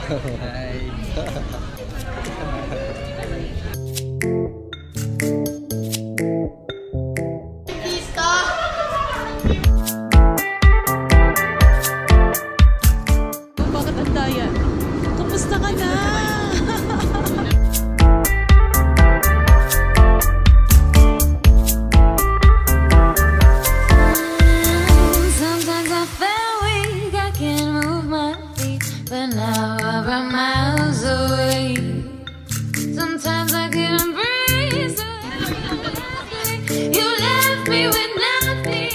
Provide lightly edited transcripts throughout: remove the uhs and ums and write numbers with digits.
Hi. Bakit ang daya? Kumusta ka na? Sometimes I feel weak, I can't move my feet, but now I'm miles away. Sometimes I can't breathe. You left me with nothing.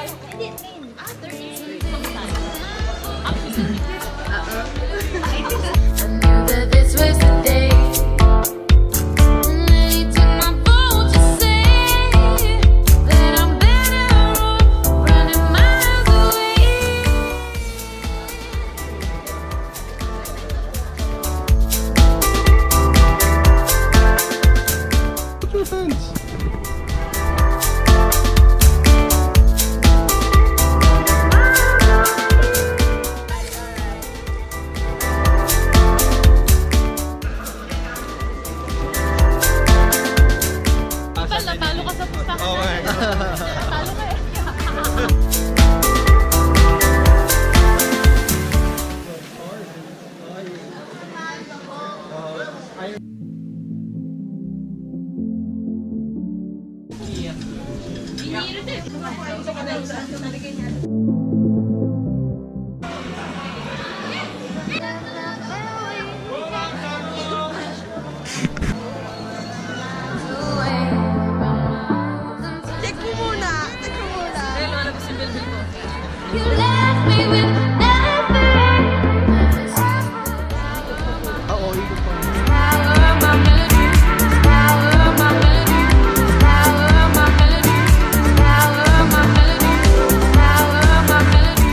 I knew that this was the day. And then he took my phone to say that I'm better off running miles away. Put your hands. Natalo ka sa pustahan. Oh my God. Natalo ka eh. You left me with nothing. Power of my melody, power of my melody, power of my melody, power of my melody, power of my melody.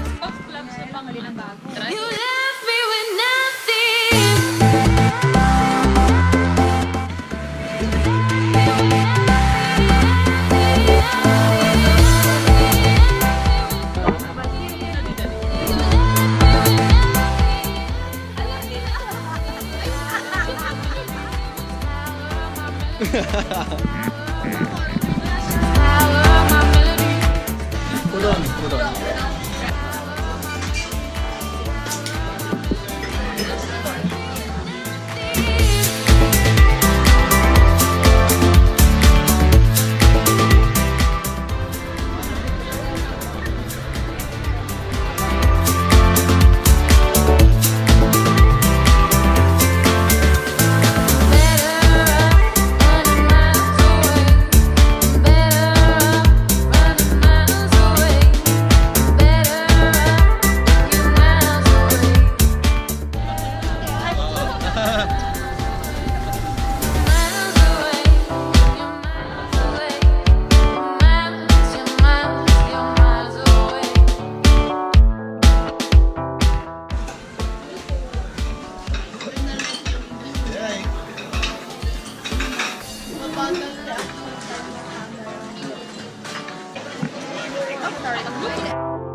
You left me with nothing. Power of my melody. Hold on, hold on. Sorry.